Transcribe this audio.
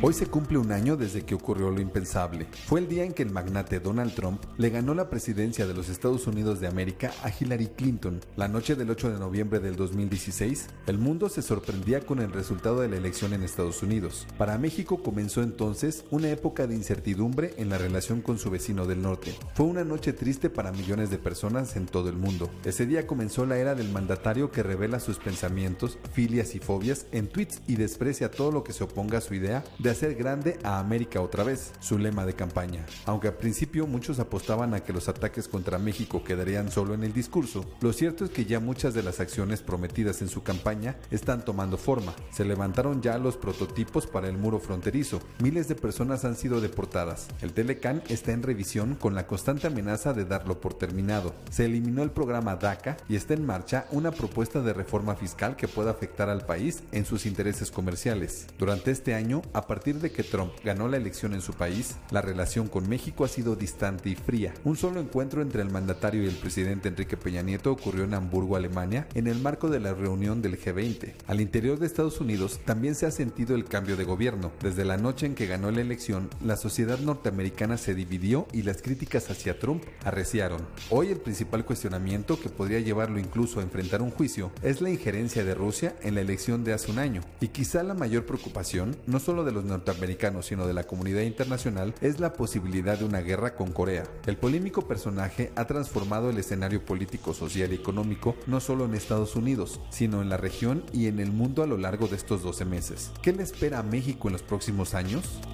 Hoy se cumple un año desde que ocurrió lo impensable. Fue el día en que el magnate Donald Trump le ganó la presidencia de los Estados Unidos de América a Hillary Clinton. La noche del 8 de noviembre del 2016, el mundo se sorprendía con el resultado de la elección en Estados Unidos. Para México comenzó entonces una época de incertidumbre en la relación con su vecino del norte. Fue una noche triste para millones de personas en todo el mundo. Ese día comenzó la era del mandatario que revela sus pensamientos, filias y fobias en tweets y desprecia todo lo que se oponga a su idea de hacer grande a América otra vez, su lema de campaña. Aunque al principio muchos apostaban a que los ataques contra México quedarían solo en el discurso, lo cierto es que ya muchas de las acciones prometidas en su campaña están tomando forma. Se levantaron ya los prototipos para el muro fronterizo. Miles de personas han sido deportadas. El Telecán está en revisión con la constante amenaza de darlo por terminado. Se eliminó el programa DACA y está en marcha una propuesta de reforma fiscal que pueda afectar al país en sus intereses comerciales. Durante este año, a partir de que Trump ganó la elección en su país, la relación con México ha sido distante y fría. Un solo encuentro entre el mandatario y el presidente Enrique Peña Nieto ocurrió en Hamburgo, Alemania, en el marco de la reunión del G20. Al interior de Estados Unidos también se ha sentido el cambio de gobierno. Desde la noche en que ganó la elección, la sociedad norteamericana se dividió y las críticas hacia Trump arreciaron. Hoy el principal cuestionamiento, que podría llevarlo incluso a enfrentar un juicio, es la injerencia de Rusia en la elección de hace un año. Y quizá la mayor preocupación, no solo de los norteamericanos sino de la comunidad internacional, es la posibilidad de una guerra con Corea. El polémico personaje ha transformado el escenario político, social y económico no solo en Estados Unidos, sino en la región y en el mundo a lo largo de estos 12 meses. ¿Qué le espera a México en los próximos años?